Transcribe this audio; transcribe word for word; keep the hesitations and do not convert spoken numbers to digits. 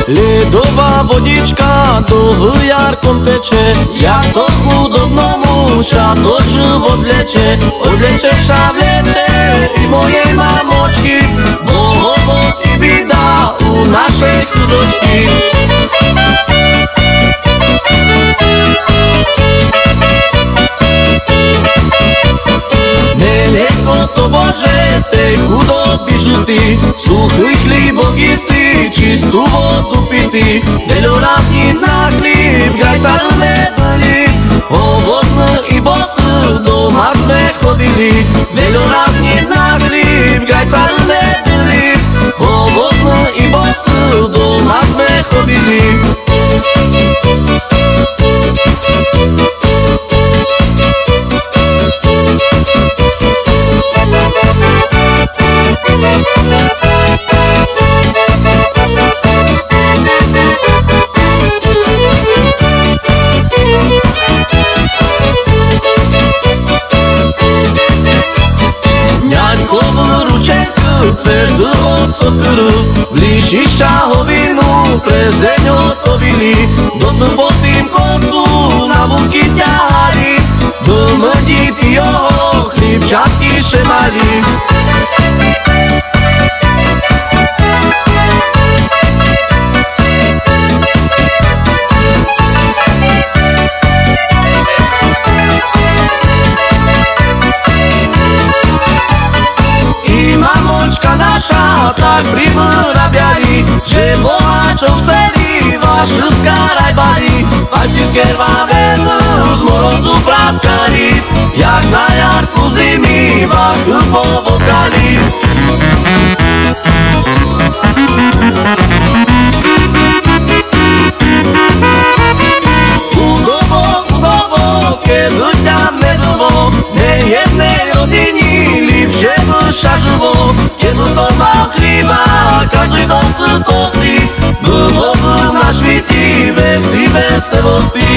Ledová vodička do jarkom teče, jak to chudobnomu to život vleče. Odvleče ša vleče i mojej mamočky, bohovod i bida u našej chužočky. Nelehko to Bože, tej chudoby žutý, suchý chlíbok istý, čistú vodu pitý. Veľa dní na chlíb, grajcarné byli, ovocné i bosy, doma sme chodili. Veľa dní na chlíb, grajcarné byli, ovocné i bosy, doma sme chodili. Tvrdu od sokoru, blíži šahovinu, pres deň hotovili. Do sobotým kosu na vúky ťahali, do mrdíky jeho chlíb častíše mali. Tak privyrábali, že boháčov vseli vašu skáraj bali. Palci z krvavé z morozu praskali, jak na jarku zimy vachu povodkali. Chudobo, chudobo, keby ťa nebylo, nejednej rodiny lepšie by šažovo. Keby to mal chlíba, každý dom si to stí, bylo by na švíti veci veselosti.